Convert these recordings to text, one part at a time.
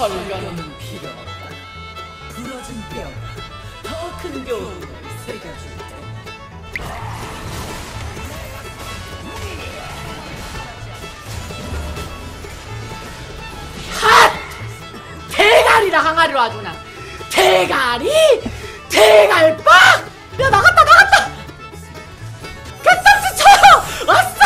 설교는 필요 없다. 부러진 뼈가 더 큰 교훈을 새겨줄 테니. 핫! 대가리라 항아리로 아주 그냥 대가리! 대갈빵! 야 나갔다 나갔다! 개딱지 쳐! 왔어!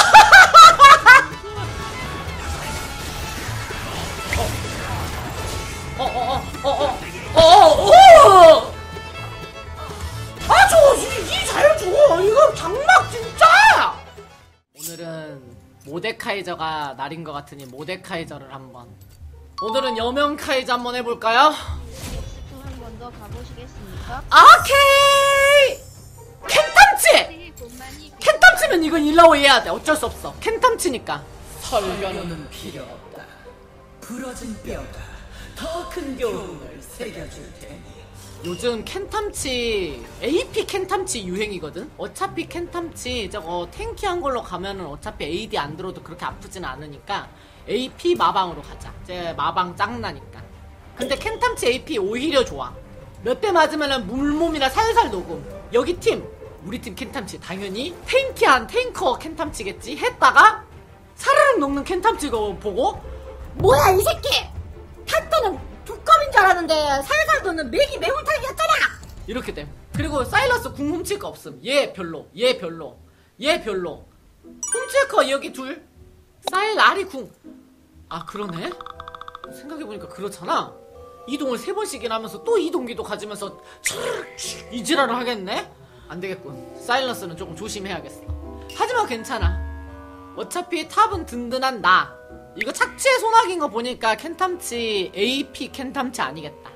잘 줘! 이거 장막 진짜! 오늘은 모데카이저가 날인 것 같으니 모데카이저를 한번. 오늘은 여명 카이저 한번 해볼까요? 한 번 더 가보시겠습니까? 오케이! 캔탐치! 캔탐치면 이건 일라오이 해야 돼. 어쩔 수 없어. 캔탐치니까. 설교는 필요 없다. 부러진 뼈가 더 큰 교훈을 새겨줄 테니. 요즘 캔탐치 AP 캔탐치 유행이거든? 어차피 캔탐치 저거 탱키한 걸로 가면은 어차피 AD 안 들어도 그렇게 아프진 않으니까 AP 마방으로 가자. 제 마방 짱나니까. 근데 캔탐치 AP 오히려 좋아. 몇 대 맞으면은 물몸이나 살살 녹음. 여기 팀 우리 팀 캔탐치 당연히 탱키한 탱커 캔탐치겠지 했다가 사르륵 녹는 캔탐치고 보고 뭐야 이 새끼! 탔더는 두꺼비인 줄 알았는데 살살 도는 맥이 매운탕이었잖아! 이렇게 돼. 그리고 사일러스 궁 훔칠 거 없음. 얘 별로, 얘 별로, 얘 별로. 훔칠 거 여기 둘. 사일 아리 궁. 아 그러네? 생각해보니까 그렇잖아. 이동을 3번씩이나 하면서 또 이동기도 가지면서 이 지랄을 하겠네? 안되겠군. 사일러스는 조금 조심해야겠어. 하지만 괜찮아. 어차피 탑은 든든한 나. 이거 착지의 소나기인 거 보니까 캔탐치 AP 캔탐치 아니겠다.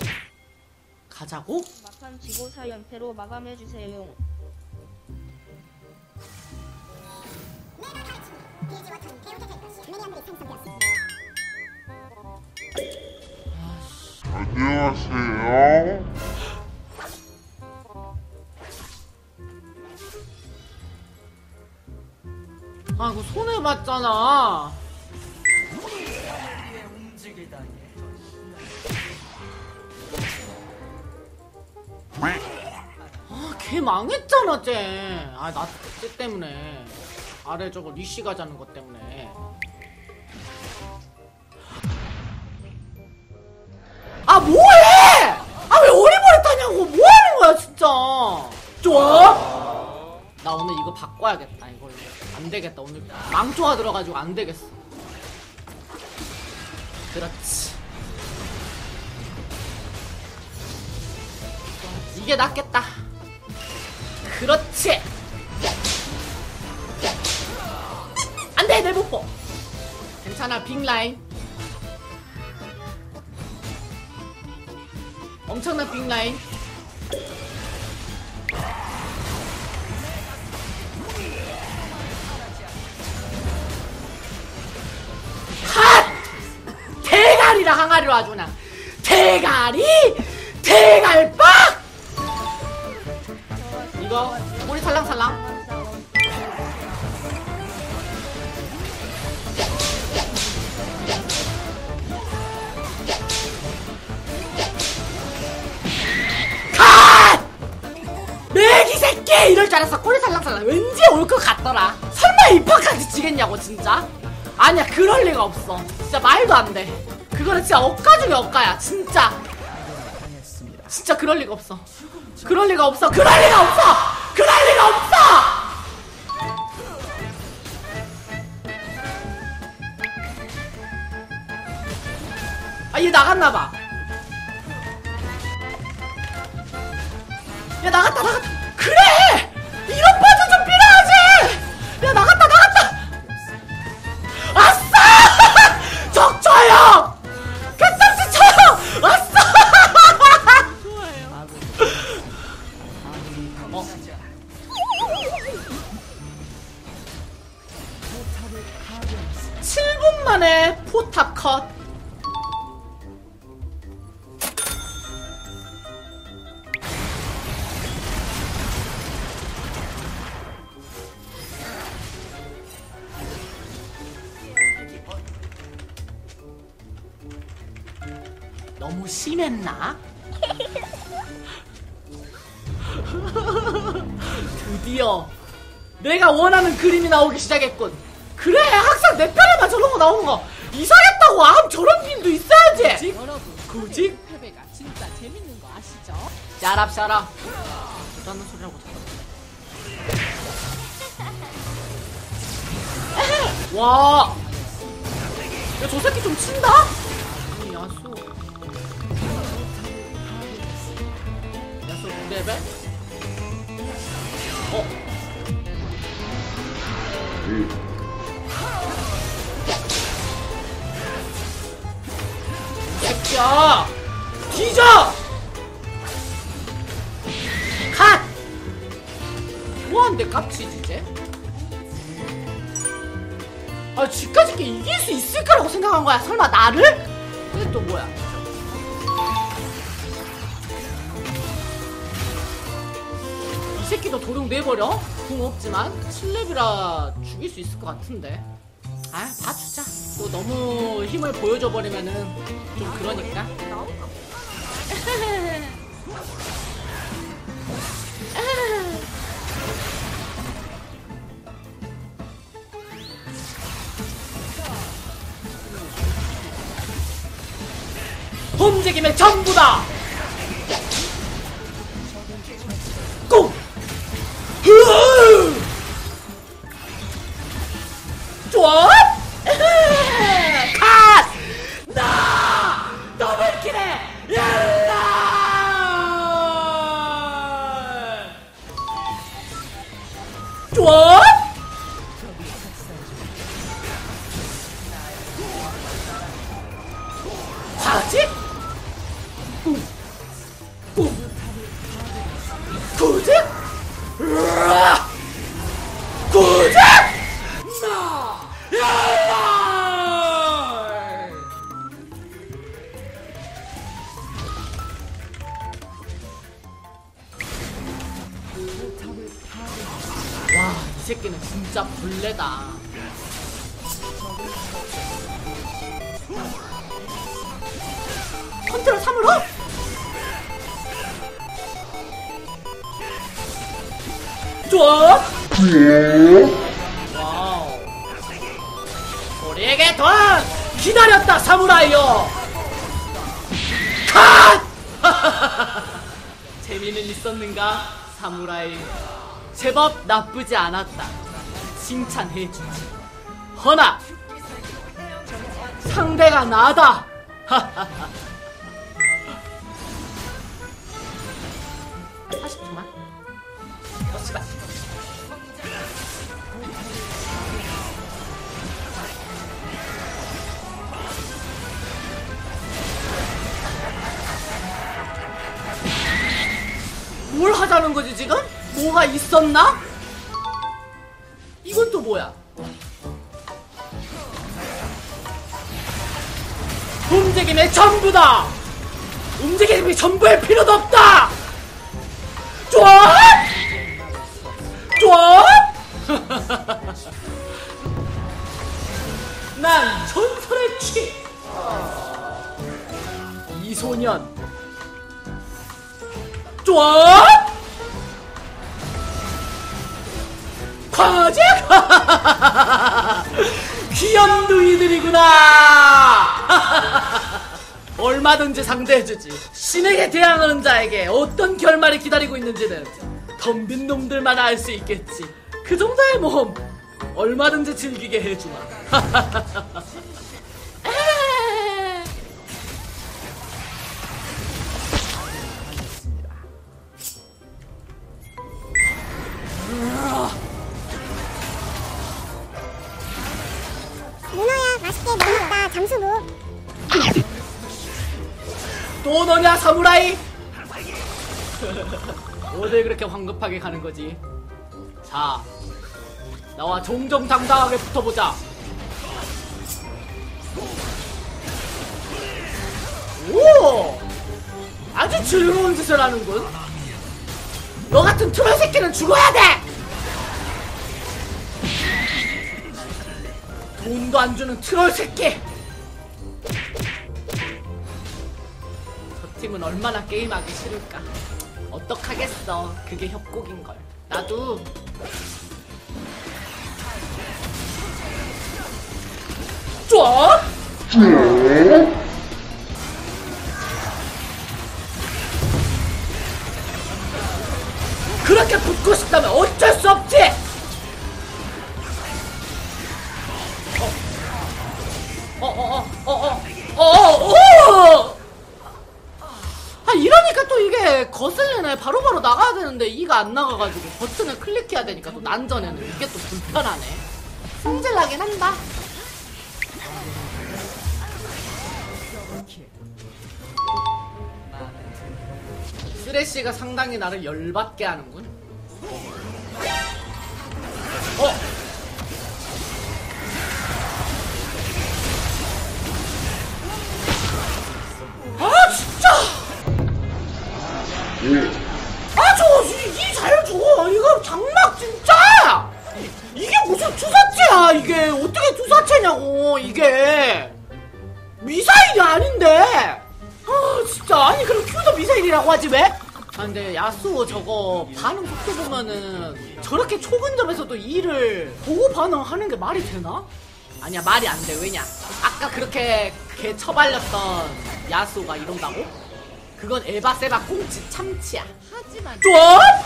가자고? 막판 지고사 연패로 마감해주세요. 안녕하세요. 아 이거 손해봤잖아. 아, 걔 망했잖아, 쟤. 아, 쟤 때문에. 아래 저거 리시 가자는 것 때문에. 아, 뭐해! 아, 왜 어리버리 타냐고! 뭐 하는 거야, 진짜! 좋아? 나 오늘 이거 바꿔야겠다, 이걸로. 안 되겠다, 오늘. 망조가 들어가지고 안 되겠어. 그렇지. 이게 낫겠다. 그렇지. 안돼 내 못보. 괜찮아 빅라인. 엄청난 빅라인. 핫! 대가리라 항아리로 아주 그냥 대가리! 대갈빵! 이거 꼬리 살랑살랑. 갓! 매기 새끼! 이럴 줄 알았어. 꼬리 살랑살랑. 왠지 올 것 같더라. 설마 이 판까지 지겠냐고 진짜? 아니야 그럴 리가 없어. 진짜 말도 안 돼. 그거는 진짜 억가 중에 억가야 진짜. 진짜 그럴 리가 없어. 그럴 리가 없어. 그럴 리가 없어. 그럴 리가 없어. 아, 얘 나갔나봐. 야, 나갔다. 그래! 이런 파트 좀 필요하지! 야, 나갔다. 아싸! 적쳐요! 개딱지 쳐요! 아싸! 어? 7분 만에 포탑 컷. 너무 심했나? 드디어 내가 원하는 그림이 나오기 시작했군. 그래, 항상 내 편에만 저런 거 나오는 거 이상했다고. 저런 그림도 있어야지. 여러분, 굳이? 패배가 진짜 재밌는 거 아시죠? 샤랍 샤랍. 저는 소리라고 잠깐. 와, 야, 저 새끼 좀 친다? 아니, 야수 9레벨? 새끼야! 뒤져! 컷! 뭐한데 깝치지 이제? 쥐까지 이길 수 있을 거라고 생각한 거야? 설마 나를? 근데 또 뭐야? 이 새끼도 도둑 내버려? 궁 없지만 7렙이라 죽일 수 있을 것 같은데. 봐주자. 또 너무 힘을 보여줘 버리면은 좀 그러니까. 움직임의 전부다. 고! 좋아! 컷! 나! 더블킬에 열라! 좋아! 하지? 구직? 구직? 나! 열라! 와, 이 새끼는 진짜 벌레다. 컨트롤 3으로? 좋아! 와우. 우리에게 더 기다렸다, 사무라이요! 컷! 재미는 있었는가, 사무라이? 제법 나쁘지 않았다. 칭찬해주지. 허나 상대가 나다. 40초만. 씨발. 뭘 하자는 거지 지금? 뭐가 있었나? 이건 또 뭐야? 움직임의 전부다! 움직임이 전부일 필요도 없다! 좋아! 좋아! 난 전설의 키! 이소년 좋아! 과제? 귀염둥이들이구나! 얼마든지 상대해주지. 신에게 대항하는 자에게 어떤 결말이 기다리고 있는지는 덤빈 놈들만 알 수 있겠지. 그 정도의 모험 얼마든지 즐기게 해주마. 문어야 맛있게 먹었다 잠수부. 또 너냐 사무라이? 어딜 그렇게 황급하게 가는 거지? 자, 나와 정정당당하게 붙어보자. 오! 아주 즐거운 짓을 하는군. 너 같은 트롤 새끼는 죽어야 돼! 돈도 안 주는 트롤 새끼! 팀은 얼마나 게임하기 싫을까. 어떡하겠어. 그게 협곡인걸. 나도 좋아? 그렇게 붙고 싶다면 어쩔 수 없지! 아, 이러니까 또 이게 거슬리네. 바로바로 나가야 되는데 이가 안 나가가지고 버튼을 클릭해야 되니까 또 난전에는 이게 또 불편하네. 승질나긴 한다. 쓰레쉬가 상당히 나를 열받게 하는군. 아 진짜! 아 저거 이 잘 줘. 이거 장막 진짜! 이게 무슨 투사체야 이게. 어떻게 투사체냐고. 이게 미사일이 아닌데. 아 진짜. 아니 그럼 큐도 미사일이라고 하지 왜? 아 근데 야수호 저거 반응 속도 보면은 저렇게 초근접에서도 E를 보고 반응하는 게 말이 되나? 아니야 말이 안 돼. 왜냐? 아까 그렇게 개 처발렸던 야수호가 이런다고? 그건 에바세바 꽁치 참치야. 하지만 좀?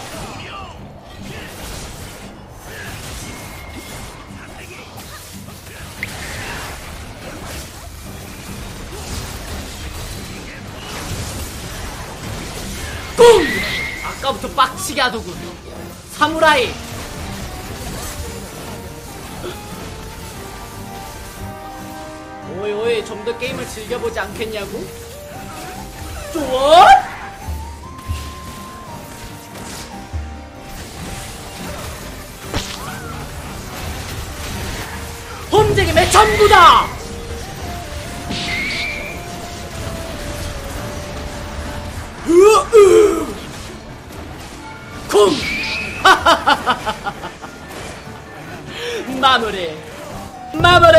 꿍! 아까부터 빡치게 하더군. 사무라이. 오이 오이 좀 더 게임을 즐겨보지 않겠냐고? 좋아? 홈제김의 전부다! 쿵! 마무리! 마무리!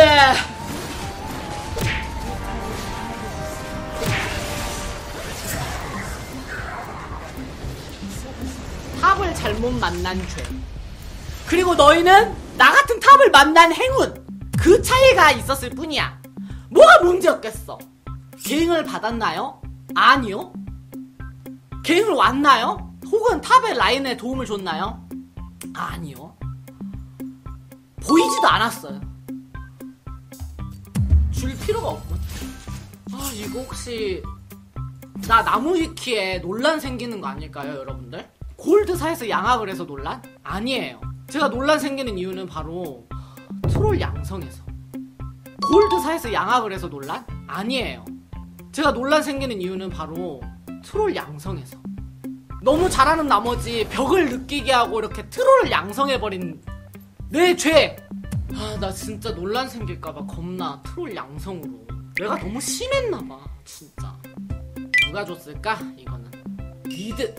탑을 잘못 만난 죄. 그리고 너희는 나 같은 탑을 만난 행운. 그 차이가 있었을 뿐이야. 뭐가 문제였겠어? 갱을 받았나요? 아니요. 갱을 왔나요? 혹은 탑의 라인에 도움을 줬나요? 아니요. 보이지도 않았어요. 줄 필요가 없군. 아 이거 혹시 나 나무위키에 논란 생기는 거 아닐까요 여러분들? 골드사에서 양악을 해서 논란? 아니에요. 제가 논란 생기는 이유는 바로 트롤 양성에서. 골드사에서 양악을 해서 논란? 아니에요. 제가 논란 생기는 이유는 바로 트롤 양성에서. 너무 잘하는 나머지 벽을 느끼게 하고 이렇게 트롤을 양성해버린 내 죄! 아, 나 진짜 논란 생길까봐 겁나. 트롤 양성으로. 내가 너무 심했나봐 진짜. 누가 줬을까? 이거는 미드.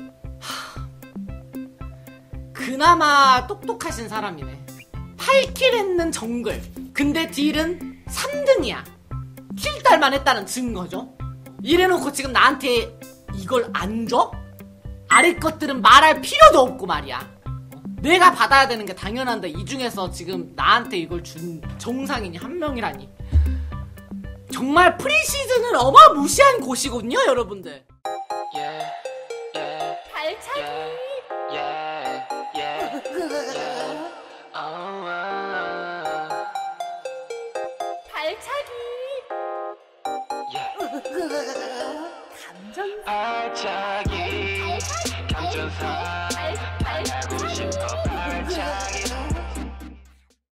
그나마 똑똑하신 사람이네. 8킬 했는 정글. 근데 딜은 3등이야. 킬딸만 했다는 증거죠. 이래놓고 지금 나한테 이걸 안 줘? 아래 것들은 말할 필요도 없고 말이야. 내가 받아야 되는 게 당연한데 이 중에서 지금 나한테 이걸 준 정상인이 한 명이라니. 정말 프리시즌을 어마무시한 곳이거든요 여러분들. 발차기. 발차기. 감정사